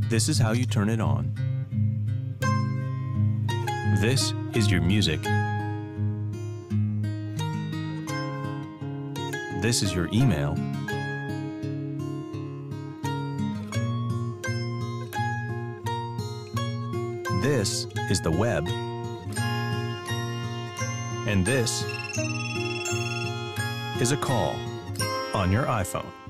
This is how you turn it on. This is your music. This is your email. This is the web. And this is a call on your iPhone.